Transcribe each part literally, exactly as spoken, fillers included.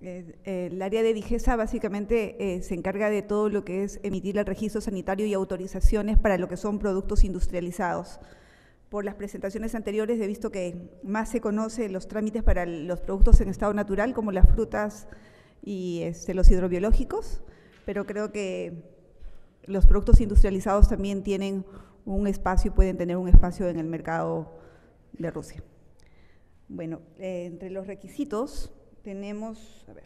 Eh, eh, el área de Digesa básicamente eh, se encarga de todo lo que es emitir el registro sanitario y autorizaciones para lo que son productos industrializados. Por las presentaciones anteriores he visto que más se conoce los trámites para los productos en estado natural, como las frutas y este, los hidrobiológicos, pero creo que los productos industrializados también tienen un espacio y pueden tener un espacio en el mercado de Rusia. Bueno, eh, entre los requisitos tenemos, a ver,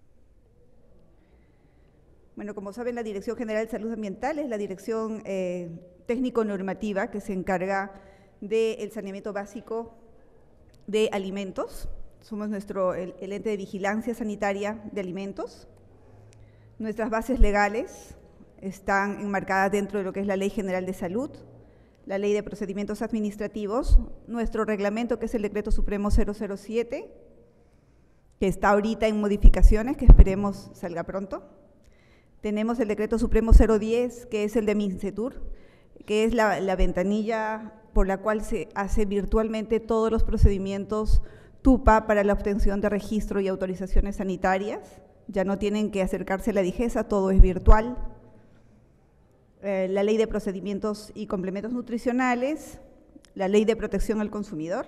bueno, como saben, la Dirección General de Salud Ambiental es la dirección eh, técnico-normativa que se encarga del saneamiento básico de alimentos. Somos nuestro, el, el ente de vigilancia sanitaria de alimentos. Nuestras bases legales están enmarcadas dentro de lo que es la Ley General de Salud, la Ley de Procedimientos Administrativos, nuestro reglamento, que es el Decreto Supremo cero cero siete, que está ahorita en modificaciones, que esperemos salga pronto. Tenemos el Decreto Supremo cero diez, que es el de MINCETUR, que es la, la ventanilla por la cual se hace virtualmente todos los procedimientos TUPA para la obtención de registro y autorizaciones sanitarias. Ya no tienen que acercarse a la Digesa, todo es virtual. Eh, la Ley de Procedimientos y Complementos Nutricionales, la Ley de Protección al Consumidor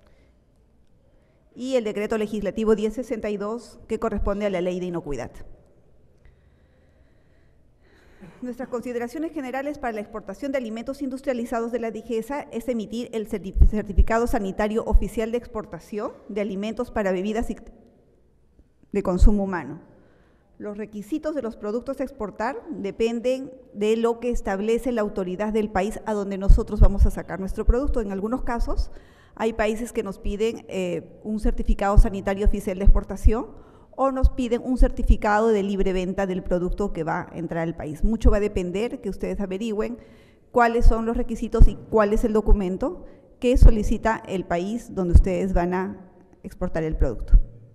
y el Decreto Legislativo diez sesenta y dos, que corresponde a la Ley de Inocuidad. Nuestras consideraciones generales para la exportación de alimentos industrializados de la Digesa es emitir el certificado sanitario oficial de exportación de alimentos para bebidas de consumo humano. Los requisitos de los productos a exportar dependen de lo que establece la autoridad del país a donde nosotros vamos a sacar nuestro producto. En algunos casos hay países que nos piden eh, un certificado sanitario oficial de exportación o nos piden un certificado de libre venta del producto que va a entrar al país. Mucho va a depender que ustedes averigüen cuáles son los requisitos y cuál es el documento que solicita el país donde ustedes van a exportar el producto.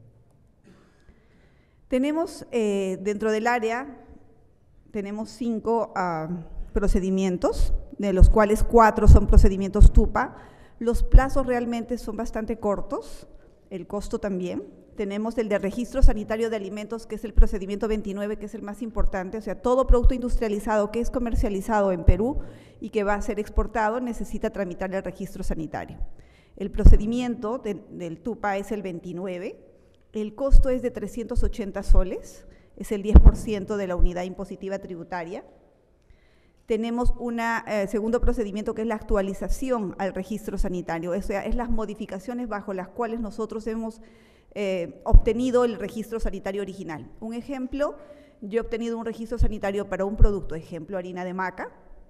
Tenemos eh, dentro del área, tenemos cinco uh, procedimientos, de los cuales cuatro son procedimientos TUPA. Los plazos realmente son bastante cortos, el costo también. Tenemos el de registro sanitario de alimentos, que es el procedimiento veintinueve, que es el más importante, o sea, todo producto industrializado que es comercializado en Perú y que va a ser exportado necesita tramitar el registro sanitario. El procedimiento de, del TUPA es el veintinueve, el costo es de trescientos ochenta soles, es el diez por ciento de la unidad impositiva tributaria. Tenemos un eh, segundo procedimiento que es la actualización al registro sanitario, o sea, es las modificaciones bajo las cuales nosotros hemos eh, obtenido el registro sanitario original. Un ejemplo, yo he obtenido un registro sanitario para un producto, ejemplo, harina de maca,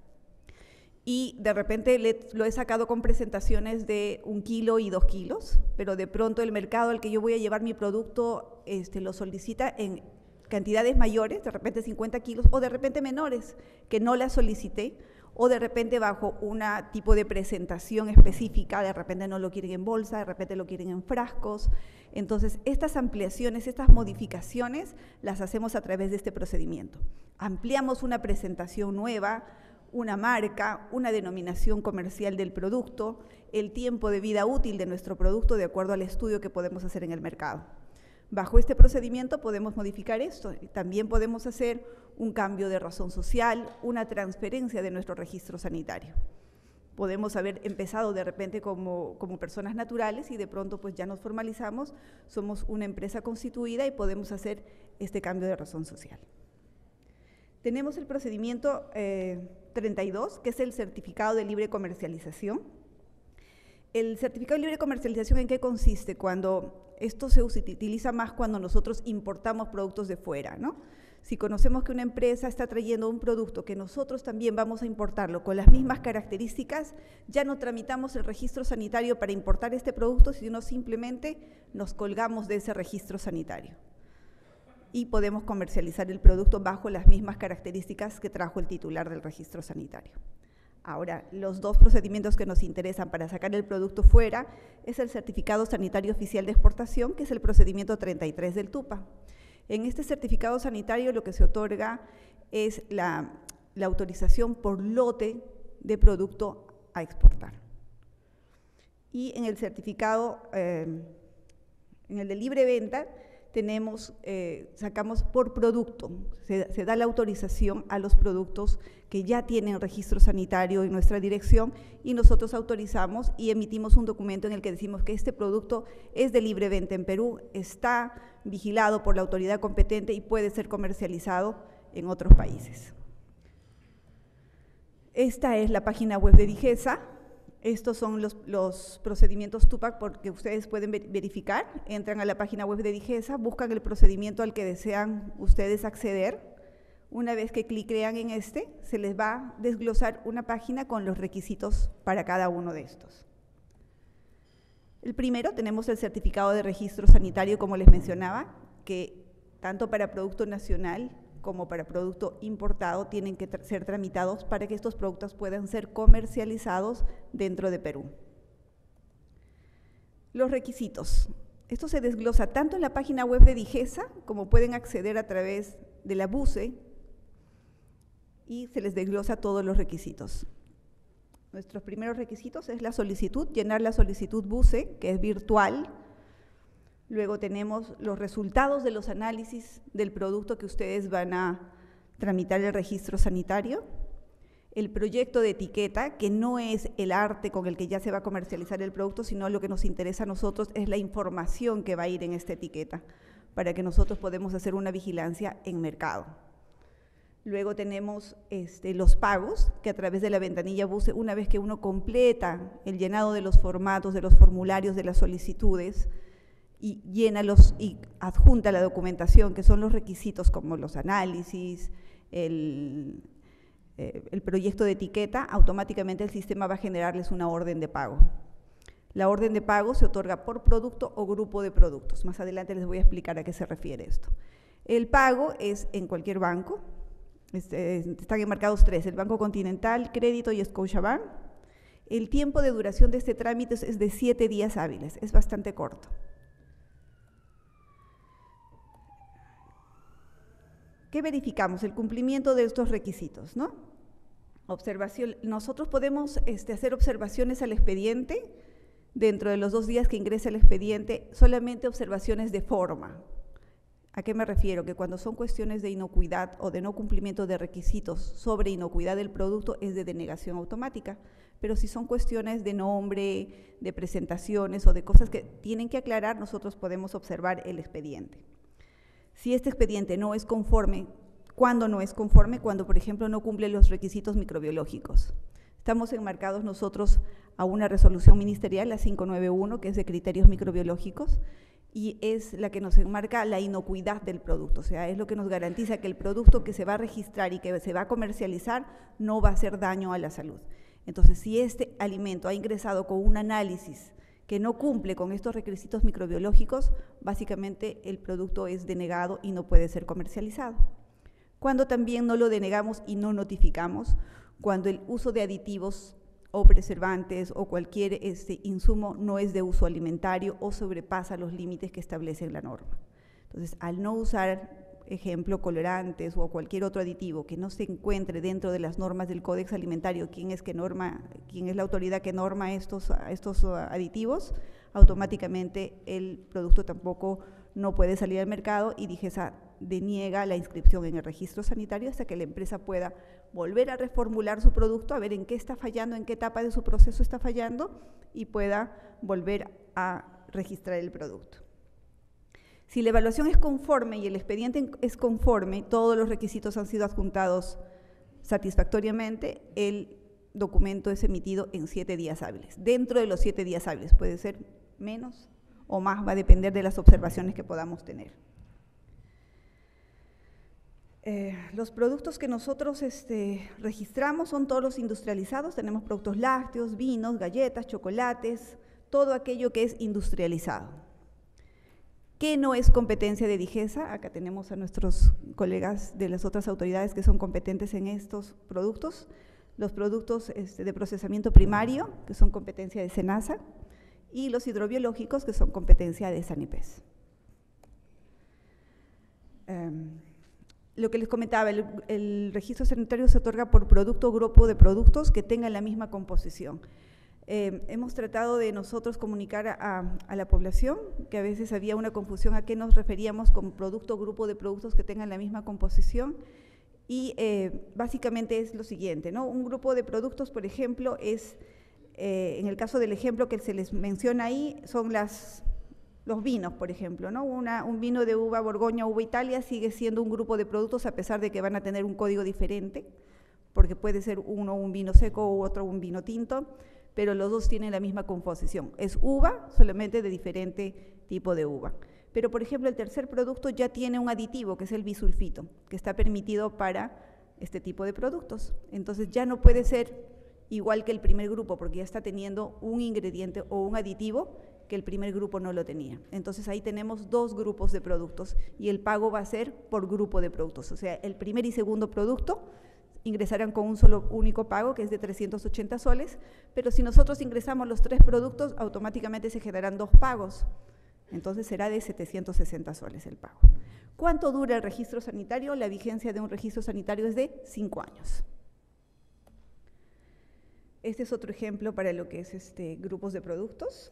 y de repente le, lo he sacado con presentaciones de un kilo y dos kilos, pero de pronto el mercado al que yo voy a llevar mi producto este, lo solicita en cantidades mayores, de repente cincuenta kilos, o de repente menores, que no las solicité, o de repente bajo un tipo de presentación específica, de repente no lo quieren en bolsa, de repente lo quieren en frascos. Entonces, estas ampliaciones, estas modificaciones, las hacemos a través de este procedimiento. Ampliamos una presentación nueva, una marca, una denominación comercial del producto, el tiempo de vida útil de nuestro producto de acuerdo al estudio que podemos hacer en el mercado. Bajo este procedimiento podemos modificar esto, también podemos hacer un cambio de razón social, una transferencia de nuestro registro sanitario. Podemos haber empezado de repente como, como personas naturales y de pronto pues ya nos formalizamos, somos una empresa constituida y podemos hacer este cambio de razón social. Tenemos el procedimiento eh, treinta y dos, que es el certificado de libre comercialización. El certificado de libre comercialización, ¿en qué consiste? Cuando esto se utiliza más cuando nosotros importamos productos de fuera, ¿no? Si conocemos que una empresa está trayendo un producto que nosotros también vamos a importarlo con las mismas características, ya no tramitamos el registro sanitario para importar este producto, sino simplemente nos colgamos de ese registro sanitario y podemos comercializar el producto bajo las mismas características que trajo el titular del registro sanitario. Ahora, los dos procedimientos que nos interesan para sacar el producto fuera es el certificado sanitario oficial de exportación, que es el procedimiento treinta y tres del TUPA. En este certificado sanitario lo que se otorga es la, la autorización por lote de producto a exportar. Y en el certificado, eh, en el de libre venta, tenemos, eh, sacamos por producto, se, se da la autorización a los productos que ya tienen registro sanitario en nuestra dirección y nosotros autorizamos y emitimos un documento en el que decimos que este producto es de libre venta en Perú, está vigilado por la autoridad competente y puede ser comercializado en otros países. Esta es la página web de Digesa. Estos son los, los procedimientos TUPAC porque ustedes pueden verificar, entran a la página web de Digesa, buscan el procedimiento al que desean ustedes acceder. Una vez que cliquean en este, se les va a desglosar una página con los requisitos para cada uno de estos. El primero, tenemos el certificado de registro sanitario, como les mencionaba, que tanto para producto nacional como para producto importado tienen que tra- ser tramitados para que estos productos puedan ser comercializados dentro de Perú. Los requisitos. Esto se desglosa tanto en la página web de Digesa como pueden acceder a través de la BUCE y se les desglosa todos los requisitos. Nuestros primeros requisitos es la solicitud, llenar la solicitud BUCE, que es virtual. Luego tenemos los resultados de los análisis del producto que ustedes van a tramitar el registro sanitario, el proyecto de etiqueta, que no es el arte con el que ya se va a comercializar el producto, sino lo que nos interesa a nosotros es la información que va a ir en esta etiqueta, para que nosotros podamos hacer una vigilancia en mercado. Luego tenemos este, los pagos, que a través de la ventanilla BUCE, una vez que uno completa el llenado de los formatos, de los formularios, de las solicitudes, y llena los y adjunta la documentación, que son los requisitos como los análisis, el, eh, el proyecto de etiqueta, automáticamente el sistema va a generarles una orden de pago. La orden de pago se otorga por producto o grupo de productos. Más adelante les voy a explicar a qué se refiere esto. El pago es en cualquier banco, este, están enmarcados tres, el Banco Continental, Crédito y Scotiabank. El tiempo de duración de este trámite es de siete días hábiles, es bastante corto. ¿Qué verificamos? El cumplimiento de estos requisitos, ¿no? Observación. Nosotros podemos este, hacer observaciones al expediente dentro de los dos días que ingrese el expediente, solamente observaciones de forma. ¿A qué me refiero? Que cuando son cuestiones de inocuidad o de no cumplimiento de requisitos sobre inocuidad del producto es de denegación automática, pero si son cuestiones de nombre, de presentaciones o de cosas que tienen que aclarar, nosotros podemos observar el expediente. Si este expediente no es conforme, ¿cuándo no es conforme? Cuando, por ejemplo, no cumple los requisitos microbiológicos. Estamos enmarcados nosotros a una resolución ministerial, la quinientos noventa y uno, que es de criterios microbiológicos, y es la que nos enmarca la inocuidad del producto, o sea, es lo que nos garantiza que el producto que se va a registrar y que se va a comercializar no va a hacer daño a la salud. Entonces, si este alimento ha ingresado con un análisis que no cumple con estos requisitos microbiológicos, básicamente el producto es denegado y no puede ser comercializado. Cuando también no lo denegamos y no notificamos, cuando el uso de aditivos o preservantes o cualquier este, insumo no es de uso alimentario o sobrepasa los límites que establece la norma. Entonces, al no usar, ejemplo, colorantes o cualquier otro aditivo que no se encuentre dentro de las normas del Códex Alimentario, quién es, que norma, quién es la autoridad que norma estos, estos aditivos, automáticamente el producto tampoco no puede salir al mercado y Digesa deniega la inscripción en el registro sanitario hasta que la empresa pueda volver a reformular su producto, a ver en qué está fallando, en qué etapa de su proceso está fallando y pueda volver a registrar el producto. Si la evaluación es conforme y el expediente es conforme, todos los requisitos han sido adjuntados satisfactoriamente, el documento es emitido en siete días hábiles. Dentro de los siete días hábiles, puede ser menos o más, va a depender de las observaciones que podamos tener. Eh, los productos que nosotros este, registramos son todos los industrializados, tenemos productos lácteos, vinos, galletas, chocolates, todo aquello que es industrializado. ¿Qué no es competencia de Digesa? Acá tenemos a nuestros colegas de las otras autoridades que son competentes en estos productos. Los productos este, de procesamiento primario, que son competencia de SENASA, y los hidrobiológicos, que son competencia de SANIPES. Um, lo que les comentaba, el, el registro sanitario se otorga por producto o grupo de productos que tengan la misma composición. Eh, hemos tratado de nosotros comunicar a, a la población que a veces había una confusión a qué nos referíamos con producto o grupo de productos que tengan la misma composición y eh, básicamente es lo siguiente, ¿no? Un grupo de productos, por ejemplo, es, eh, en el caso del ejemplo que se les menciona ahí, son las, los vinos, por ejemplo, ¿no? Una, un vino de uva Borgoña, uva Italia, sigue siendo un grupo de productos a pesar de que van a tener un código diferente, porque puede ser uno un vino seco u otro un vino tinto, pero los dos tienen la misma composición. Es uva, solamente de diferente tipo de uva. Pero, por ejemplo, el tercer producto ya tiene un aditivo, que es el bisulfito, que está permitido para este tipo de productos. Entonces, ya no puede ser igual que el primer grupo, porque ya está teniendo un ingrediente o un aditivo que el primer grupo no lo tenía. Entonces, ahí tenemos dos grupos de productos y el pago va a ser por grupo de productos. O sea, el primer y segundo producto ingresarán con un solo único pago, que es de trescientos ochenta soles, pero si nosotros ingresamos los tres productos, automáticamente se generarán dos pagos, entonces será de setecientos sesenta soles el pago. ¿Cuánto dura el registro sanitario? La vigencia de un registro sanitario es de cinco años. Este es otro ejemplo para lo que es este, grupos de productos.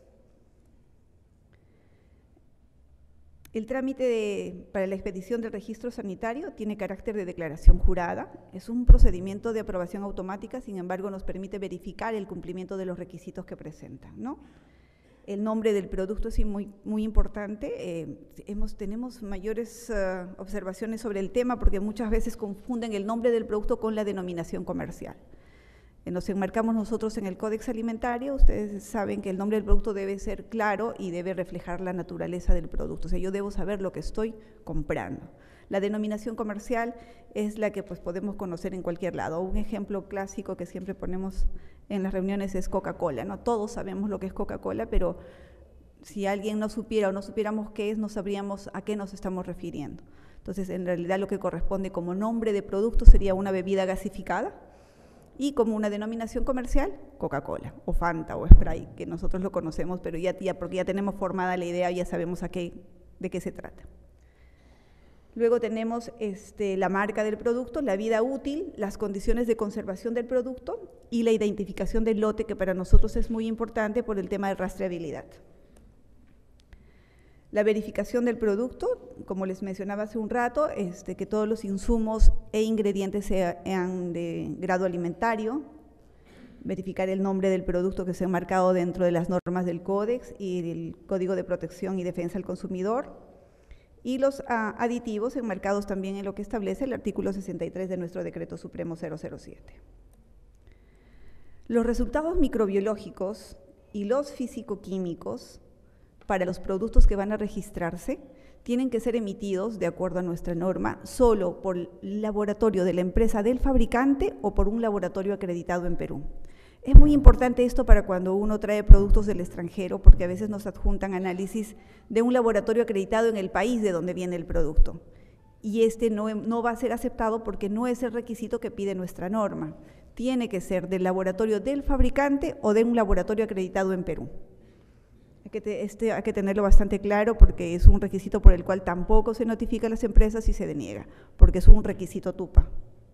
El trámite de, para la expedición del registro sanitario tiene carácter de declaración jurada, es un procedimiento de aprobación automática, sin embargo nos permite verificar el cumplimiento de los requisitos que presentan, ¿no? El nombre del producto es muy, muy importante, eh, hemos, tenemos mayores uh, observaciones sobre el tema porque muchas veces confunden el nombre del producto con la denominación comercial. Nos enmarcamos nosotros en el Códex Alimentario, ustedes saben que el nombre del producto debe ser claro y debe reflejar la naturaleza del producto, o sea, yo debo saber lo que estoy comprando. La denominación comercial es la que pues, podemos conocer en cualquier lado. Un ejemplo clásico que siempre ponemos en las reuniones es Coca-Cola, ¿no? Todos sabemos lo que es Coca-Cola, pero si alguien no supiera o no supiéramos qué es, no sabríamos a qué nos estamos refiriendo. Entonces, en realidad lo que corresponde como nombre de producto sería una bebida gasificada, y como una denominación comercial, Coca-Cola, o Fanta, o Sprite, que nosotros lo conocemos, pero ya, ya, porque ya tenemos formada la idea, ya sabemos a qué, de qué se trata. Luego tenemos este, la marca del producto, la vida útil, las condiciones de conservación del producto y la identificación del lote, que para nosotros es muy importante por el tema de rastreabilidad. La verificación del producto, como les mencionaba hace un rato, este, que todos los insumos e ingredientes sean de grado alimentario, verificar el nombre del producto que sea marcado dentro de las normas del Códex y del Código de Protección y Defensa del Consumidor, y los ah, aditivos enmarcados también en lo que establece el artículo sesenta y tres de nuestro Decreto Supremo cero cero siete. Los resultados microbiológicos y los físico-químicos para los productos que van a registrarse tienen que ser emitidos, de acuerdo a nuestra norma, solo por el laboratorio de la empresa del fabricante o por un laboratorio acreditado en Perú. Es muy importante esto para cuando uno trae productos del extranjero, porque a veces nos adjuntan análisis de un laboratorio acreditado en el país de donde viene el producto. Y este no, no va a ser aceptado porque no es el requisito que pide nuestra norma. Tiene que ser del laboratorio del fabricante o de un laboratorio acreditado en Perú. Hay que, te, este, hay que tenerlo bastante claro porque es un requisito por el cual tampoco se notifica a las empresas y se deniega, porque es un requisito TUPA.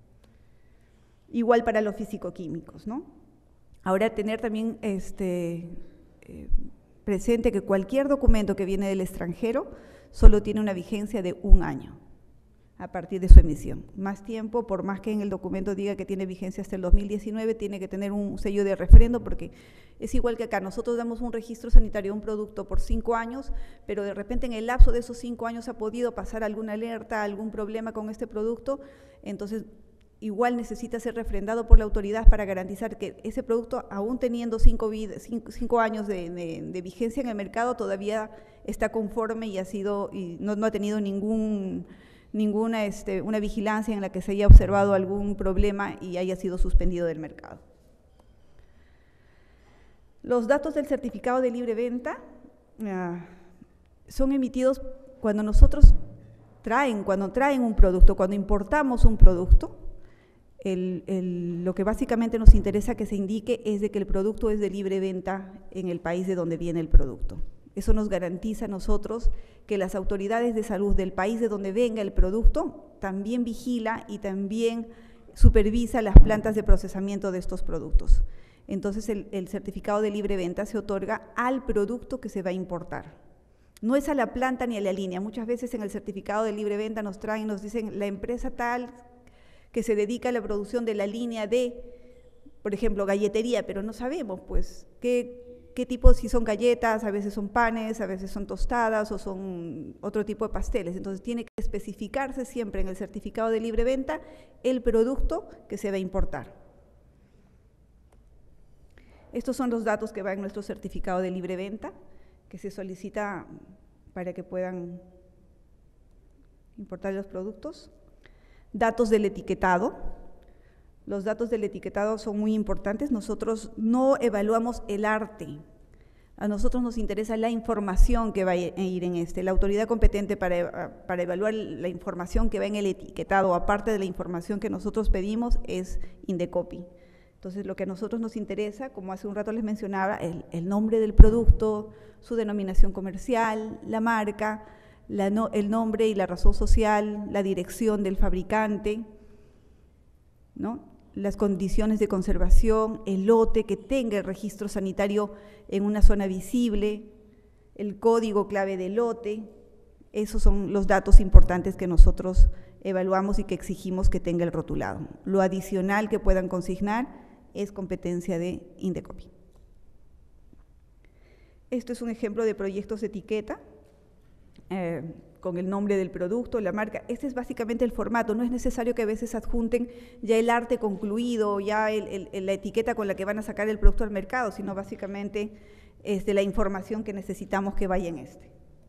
Igual para los físico-químicos, ¿no? Ahora tener también este, eh, presente que cualquier documento que viene del extranjero solo tiene una vigencia de un año a partir de su emisión. Más tiempo, por más que en el documento diga que tiene vigencia hasta el dos mil diecinueve, tiene que tener un sello de refrendo, porque es igual que acá, nosotros damos un registro sanitario a un producto por cinco años, pero de repente en el lapso de esos cinco años ha podido pasar alguna alerta, algún problema con este producto, entonces igual necesita ser refrendado por la autoridad para garantizar que ese producto, aún teniendo cinco, cinco, cinco años de, de, de vigencia en el mercado, todavía está conforme y, ha sido, y no, no ha tenido ningún... ninguna este, una vigilancia en la que se haya observado algún problema y haya sido suspendido del mercado. Los datos del certificado de libre venta uh, son emitidos cuando nosotros traen, cuando traen un producto, cuando importamos un producto, el, el, lo que básicamente nos interesa que se indique es de que el producto es de libre venta en el país de donde viene el producto. Eso nos garantiza a nosotros que las autoridades de salud del país de donde venga el producto también vigila y también supervisa las plantas de procesamiento de estos productos. Entonces el, el certificado de libre venta se otorga al producto que se va a importar. No es a la planta ni a la línea. Muchas veces en el certificado de libre venta nos traen, nos dicen la empresa tal que se dedica a la producción de la línea de, por ejemplo, galletería, pero no sabemos pues qué, qué tipo, si son galletas, a veces son panes, a veces son tostadas o son otro tipo de pasteles. Entonces tiene que especificarse siempre en el certificado de libre venta el producto que se va a importar. Estos son los datos que van en nuestro certificado de libre venta, que se solicita para que puedan importar los productos. Datos del etiquetado. Los datos del etiquetado son muy importantes. Nosotros no evaluamos el arte. A nosotros nos interesa la información que va a ir en este. La autoridad competente para, para evaluar la información que va en el etiquetado, aparte de la información que nosotros pedimos, es Indecopi. Entonces, lo que a nosotros nos interesa, como hace un rato les mencionaba, el, el nombre del producto, su denominación comercial, la marca, la no, el nombre y la razón social, la dirección del fabricante, ¿no? Las condiciones de conservación, el lote que tenga el registro sanitario en una zona visible, el código clave del lote. Esos son los datos importantes que nosotros evaluamos y que exigimos que tenga el rotulado. Lo adicional que puedan consignar es competencia de Indecopi. Esto es un ejemplo de proyectos de etiqueta eh, con el nombre del producto, la marca. Este es básicamente el formato. No es necesario que a veces adjunten ya el arte concluido, ya el, el, la etiqueta con la que van a sacar el producto al mercado, sino básicamente es de la información que necesitamos que vaya en este.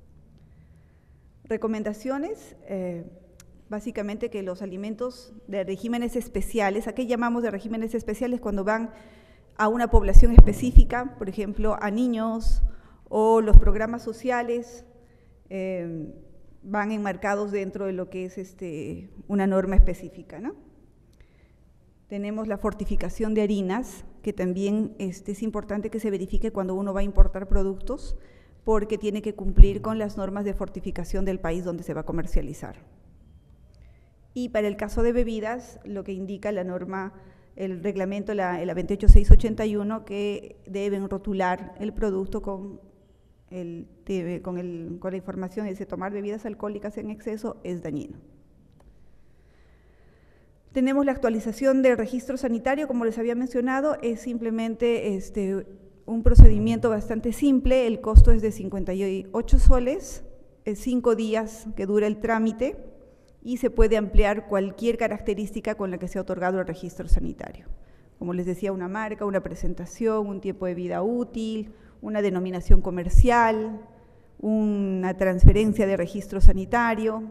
Recomendaciones. Eh, Básicamente que los alimentos de regímenes especiales, ¿a qué llamamos de regímenes especiales? Cuando van a una población específica, por ejemplo, a niños, o los programas sociales eh, van enmarcados dentro de lo que es este, una norma específica, ¿no? Tenemos la fortificación de harinas, que también este, es importante que se verifique cuando uno va a importar productos, porque tiene que cumplir con las normas de fortificación del país donde se va a comercializar. Y para el caso de bebidas, lo que indica la norma, el reglamento, la, la veintiocho mil seiscientos ochenta y uno, que deben rotular el producto con, el, con, el, con la información, dice tomar bebidas alcohólicas en exceso es dañino. Tenemos la actualización del registro sanitario, como les había mencionado, es simplemente este, un procedimiento bastante simple, el costo es de cincuenta y ocho soles, es cinco días que dura el trámite, y se puede ampliar cualquier característica con la que se ha otorgado el registro sanitario. Como les decía, una marca, una presentación, un tiempo de vida útil, una denominación comercial, una transferencia de registro sanitario.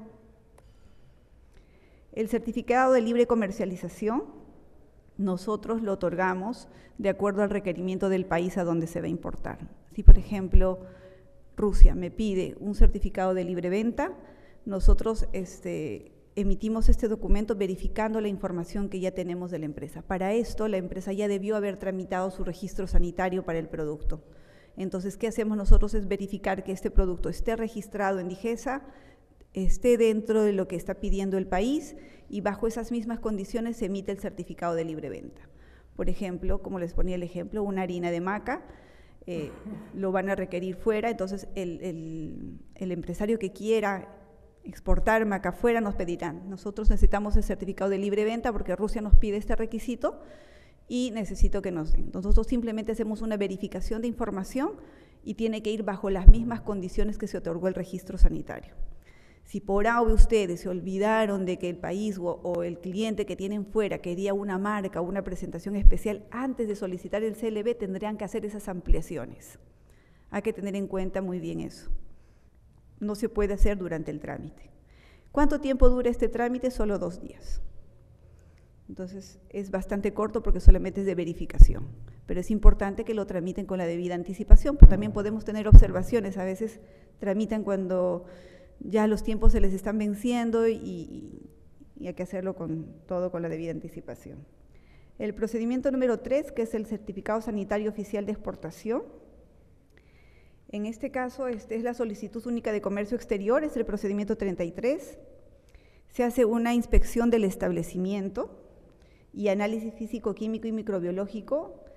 El certificado de libre comercialización, nosotros lo otorgamos de acuerdo al requerimiento del país a donde se va a importar. Si, por ejemplo, Rusia me pide un certificado de libre venta, nosotros este, emitimos este documento verificando la información que ya tenemos de la empresa. Para esto, la empresa ya debió haber tramitado su registro sanitario para el producto. Entonces, ¿qué hacemos nosotros? Es verificar que este producto esté registrado en DIGESA, esté dentro de lo que está pidiendo el país y bajo esas mismas condiciones se emite el certificado de libre venta. Por ejemplo, como les ponía el ejemplo, una harina de maca, eh, lo van a requerir fuera, entonces el, el, el empresario que quiera exportar maca afuera nos pedirán. Nosotros necesitamos el certificado de libre venta porque Rusia nos pide este requisito y necesito que nos den. Nosotros simplemente hacemos una verificación de información y tiene que ir bajo las mismas condiciones que se otorgó el registro sanitario. Si por A o B ustedes se olvidaron de que el país o, o el cliente que tienen fuera quería una marca o una presentación especial, antes de solicitar el C L B tendrían que hacer esas ampliaciones. Hay que tener en cuenta muy bien eso. No se puede hacer durante el trámite. ¿Cuánto tiempo dura este trámite? Solo dos días. Entonces, es bastante corto porque solamente es de verificación. Pero es importante que lo tramiten con la debida anticipación, porque también podemos tener observaciones. A veces tramitan cuando ya los tiempos se les están venciendo y, y, y hay que hacerlo con todo con la debida anticipación. El procedimiento número tres, que es el certificado sanitario oficial de exportación. En este caso, este es la solicitud única de comercio exterior, es el procedimiento treinta y tres. Se hace una inspección del establecimiento y análisis físico, químico y microbiológico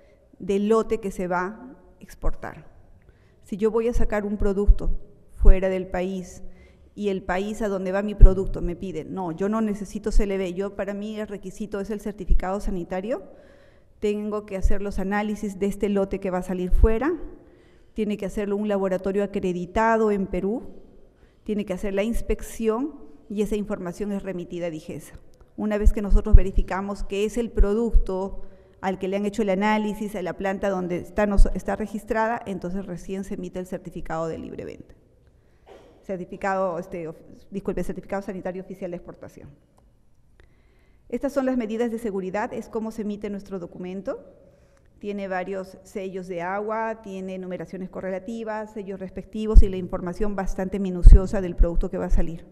del lote que se va a exportar. Si yo voy a sacar un producto fuera del país y el país a donde va mi producto me pide, no, yo no necesito C L B, yo para mí el requisito es el certificado sanitario, tengo que hacer los análisis de este lote que va a salir fuera, tiene que hacerlo un laboratorio acreditado en Perú, tiene que hacer la inspección y esa información es remitida a DIGESA. Una vez que nosotros verificamos que es el producto al que le han hecho el análisis a la planta donde está, está registrada, entonces recién se emite el certificado de libre venta. Certificado, este, disculpe, certificado sanitario oficial de exportación. Estas son las medidas de seguridad, es cómo se emite nuestro documento. Tiene varios sellos de agua, tiene numeraciones correlativas, sellos respectivos y la información bastante minuciosa del producto que va a salir.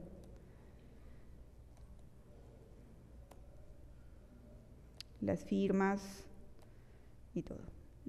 Las firmas y todo.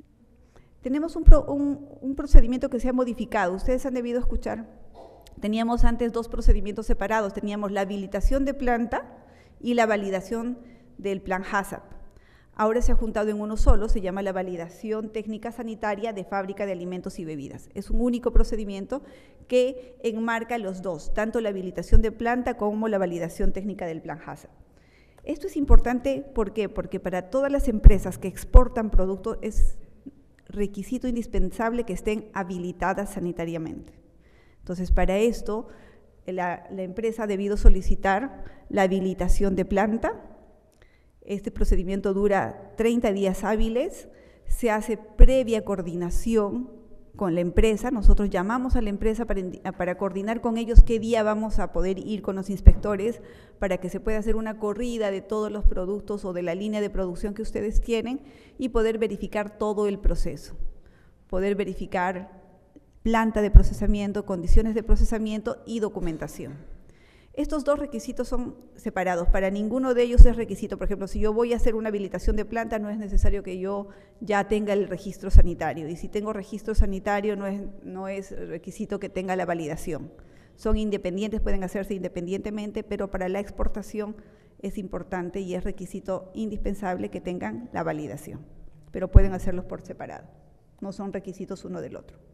Tenemos un, pro, un, un procedimiento que se ha modificado, ustedes han debido escuchar. Teníamos antes dos procedimientos separados, teníamos la habilitación de planta y la validación del plan HACCP. Ahora se ha juntado en uno solo, se llama la validación técnica sanitaria de fábrica de alimentos y bebidas. Es un único procedimiento que enmarca los dos, tanto la habilitación de planta como la validación técnica del plan HACCP. Esto es importante, ¿por qué? Porque para todas las empresas que exportan productos es requisito indispensable que estén habilitadas sanitariamente. Entonces, para esto, la, la empresa ha debido solicitar la habilitación de planta. Este procedimiento dura treinta días hábiles, se hace previa coordinación con la empresa, nosotros llamamos a la empresa para, para coordinar con ellos qué día vamos a poder ir con los inspectores para que se pueda hacer una corrida de todos los productos o de la línea de producción que ustedes tienen y poder verificar todo el proceso, poder verificar planta de procesamiento, condiciones de procesamiento y documentación. Estos dos requisitos son separados, para ninguno de ellos es requisito. Por ejemplo, si yo voy a hacer una habilitación de planta, no es necesario que yo ya tenga el registro sanitario, y si tengo registro sanitario no es, no es requisito que tenga la validación. Son independientes, pueden hacerse independientemente, pero para la exportación es importante y es requisito indispensable que tengan la validación, pero pueden hacerlos por separado, no son requisitos uno del otro.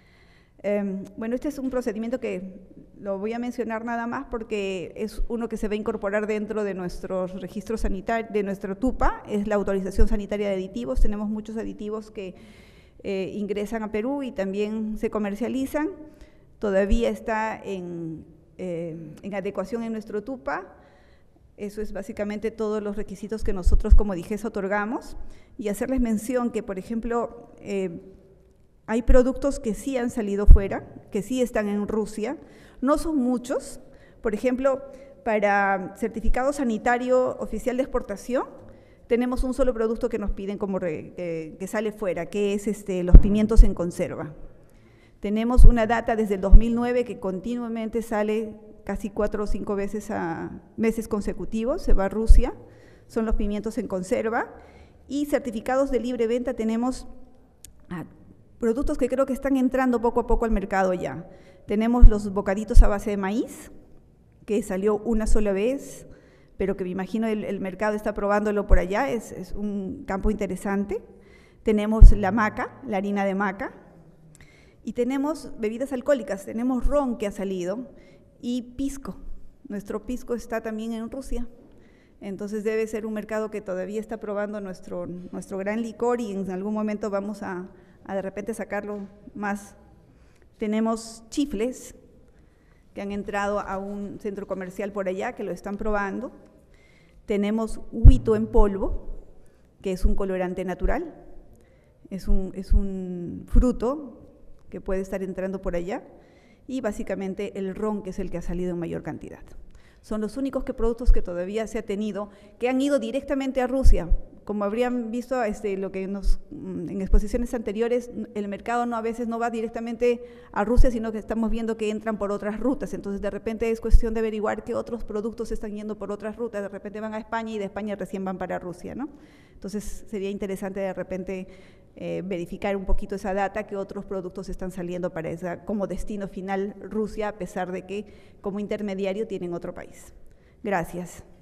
Eh, bueno, este es un procedimiento que lo voy a mencionar nada más porque es uno que se va a incorporar dentro de nuestros registros sanitarios, de nuestro TUPA, es la autorización sanitaria de aditivos. Tenemos muchos aditivos que eh, ingresan a Perú y también se comercializan. Todavía está en, eh, en adecuación en nuestro TUPA. Eso es básicamente todos los requisitos que nosotros como DIGESA otorgamos. Y hacerles mención que, por ejemplo, eh, hay productos que sí han salido fuera, que sí están en Rusia, no son muchos. Por ejemplo, para certificado sanitario oficial de exportación, tenemos un solo producto que nos piden como re, eh, que sale fuera, que es este, los pimientos en conserva. Tenemos una data desde el dos mil nueve que continuamente sale casi cuatro o cinco veces a meses consecutivos, se va a Rusia, son los pimientos en conserva. Y certificados de libre venta tenemos ah, productos que creo que están entrando poco a poco al mercado ya. Tenemos los bocaditos a base de maíz, que salió una sola vez, pero que me imagino el, el mercado está probándolo por allá, es, es un campo interesante. Tenemos la maca, la harina de maca, y tenemos bebidas alcohólicas, tenemos ron que ha salido, y pisco. Nuestro pisco está también en Rusia, entonces debe ser un mercado que todavía está probando nuestro, nuestro gran licor y en algún momento vamos a a de repente sacarlo más. Tenemos chifles que han entrado a un centro comercial por allá, que lo están probando. Tenemos huito en polvo, que es un colorante natural, es un, es un fruto que puede estar entrando por allá, y básicamente el ron, que es el que ha salido en mayor cantidad. Son los únicos que productos que todavía se ha tenido, que han ido directamente a Rusia. Como habrían visto este, lo que nos, en exposiciones anteriores, el mercado no, a veces no va directamente a Rusia, sino que estamos viendo que entran por otras rutas. Entonces, de repente es cuestión de averiguar qué otros productos están yendo por otras rutas. De repente van a España y de España recién van para Rusia, ¿no? Entonces, sería interesante de repente eh, verificar un poquito esa data, que otros productos están saliendo para esa, como destino final Rusia, a pesar de que como intermediario tienen otro país. Gracias.